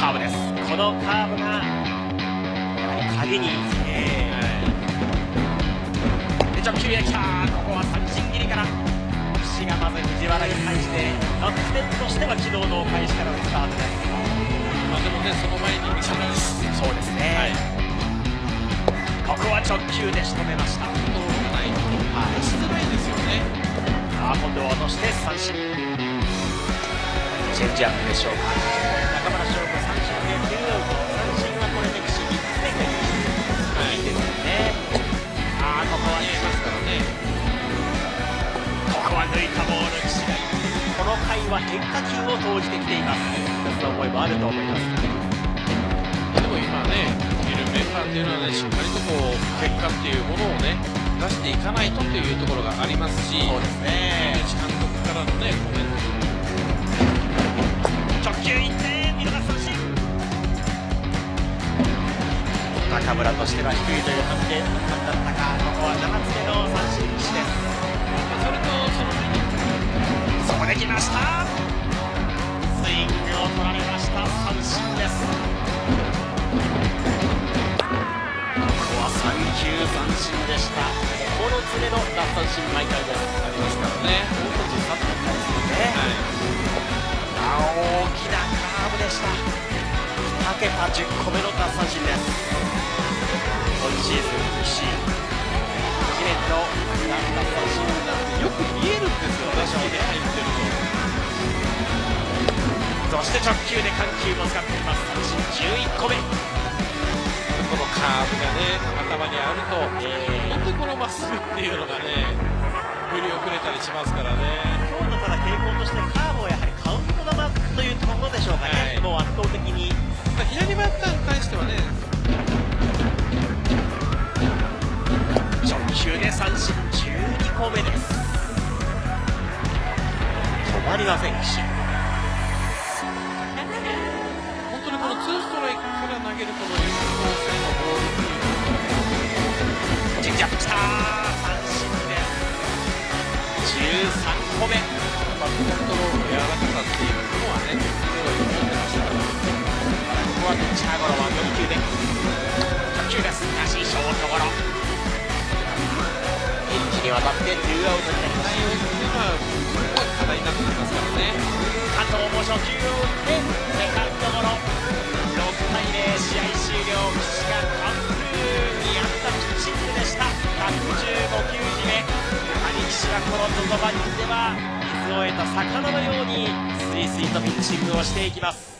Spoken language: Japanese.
カーブです。このカーブが鍵に、直球へ来た。ここは三振切りから岸がまず藤原に対して楽天としては昨日の開始からのスタートです。 でもね、その前にそうですね、ここは直球で仕留めました。 しづらいですよね。 今度は落として三振。チェンジアップでしょうか。中村翔子三振でツーアウト。三振はこれで岸3つ目といういいですよね。ここは抜いますからね。ここは抜いたボール。岸がこの回は変化球を投じてきています。その思いもあると思います。 でも今ね、いるメンバーっていうのはね、しっかりとこう結果っていうものをね出していかないとというところがありますし、 そうですね。 井口監督からのねコメント。 直球いって見逃し三振。中村としては低いという判断だったか。ここは7つ目の三振岸です。 それとそこで来ました。スイングを取られました。三振です。ここは3球三振でした。9つ目の奪三振毎回です。 ありますからね。 もう一つ3点ですね。大きなカーブでした。2桁10個目の奪三振です。今シーズン岸初めての奪三振なんでよく見えるんですよね。 入ってると。そして直球で緩急も使っています。三振11個目。 このカーブがね頭にあると、本当にこのまっすぐっていうのがね振り遅れたりしますからね。 今日のただ傾向としてカーブはやはりカウント球というところでしょうかね。もう圧倒的に左バッターに対してはね、 直球で三振12個目です。止まりません岸。 本当にこのツーストライクから投げるこの有効性のボールっていうのチェンジアップきた。三振です13個目。 バットコントロールの柔らかさっていうのはね、すごい思ってましたから。 ここはピッチャーゴロは4球で直球です。らしいショートゴロ。一気にわたってツーアウトになります。 内容っていうのはすごい課題になってきますからね。 加藤も初球を打ってセカンドゴロ。6対0試合終了。岸が完封にあったピッチングでした。115球締め。やはり岸はこのZOZOマリンでは水を得た魚のようにスイスイとピッチングをしていきます。